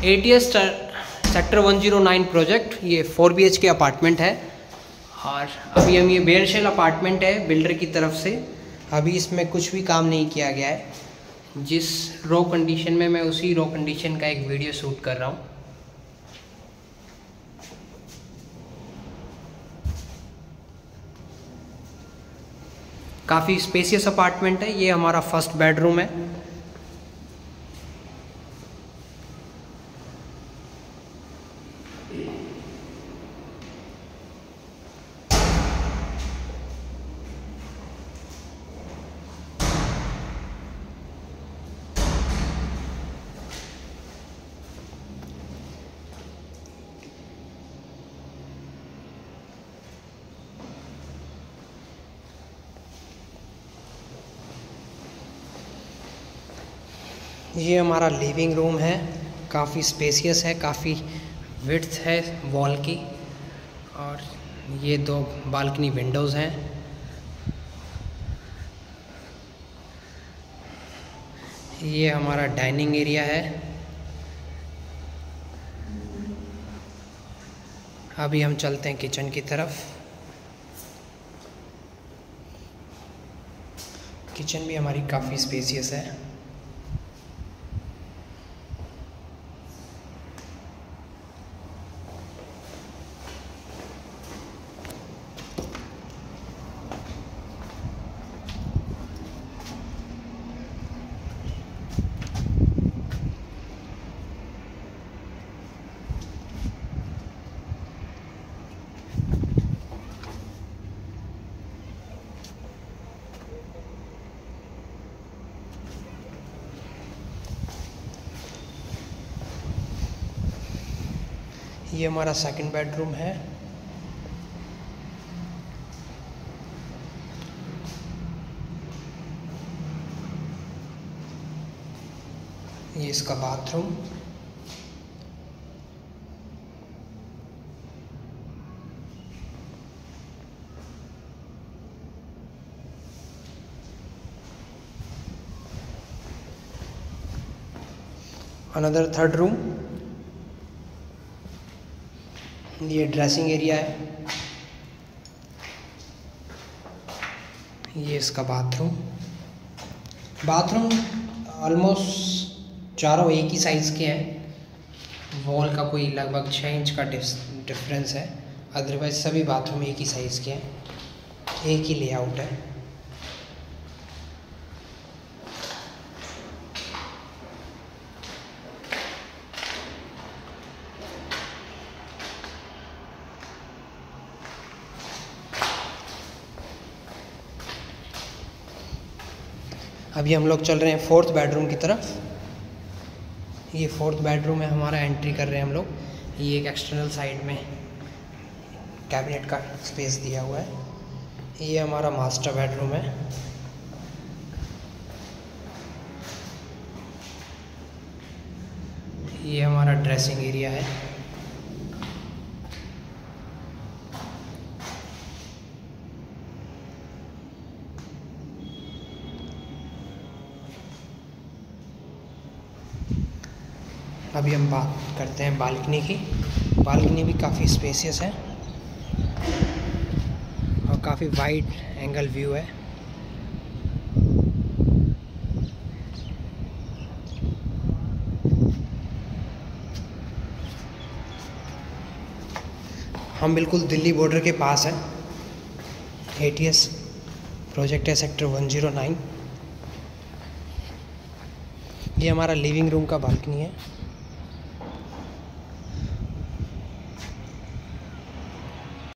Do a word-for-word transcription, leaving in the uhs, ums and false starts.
ATS sector one zero nine project, ये four B H K apartment है और अभी हम ये बेयर शेल अपार्टमेंट है बिल्डर की तरफ से। अभी इसमें कुछ भी काम नहीं किया गया है, जिस रो कंडीशन में मैं उसी रो कंडीशन का एक वीडियो शूट कर रहा हूँ। काफ़ी स्पेसियस अपार्टमेंट है। ये हमारा फर्स्ट बेडरूम है। ये हमारा लिविंग रूम है, काफ़ी स्पेसियस है, काफ़ी विड्थ है वॉल की, और ये दो बालकनी विंडोज़ हैं। ये हमारा डाइनिंग एरिया है। अभी हम चलते हैं किचन की तरफ। किचन भी हमारी काफ़ी स्पेसियस है। ये हमारा सेकंड बेडरूम है। ये इसका बाथरूम। Another third room. ये ड्रेसिंग एरिया है। ये इसका बाथरूम। बाथरूम ऑलमोस्ट चारों एक ही साइज़ के हैं। वॉल का कोई लगभग छः इंच का डिफरेंस है, अदरवाइज सभी बाथरूम एक ही साइज़ के हैं, एक ही लेआउट है। अभी हम लोग चल रहे हैं फोर्थ बेडरूम की तरफ। ये फोर्थ बेडरूम है हमारा, एंट्री कर रहे हैं हम लोग। ये एक एक्सटर्नल साइड में कैबिनेट का स्पेस दिया हुआ है। ये हमारा मास्टर बेडरूम है। ये हमारा ड्रेसिंग एरिया है। अभी हम बात करते हैं बालकनी की। बालकनी भी काफ़ी स्पेसियस है और काफ़ी वाइड एंगल व्यू है। हम बिल्कुल दिल्ली बॉर्डर के पास हैं। एटीएस प्रोजेक्ट है सेक्टर वन ज़ीरो नाइन। ये हमारा लिविंग रूम का बालकनी है।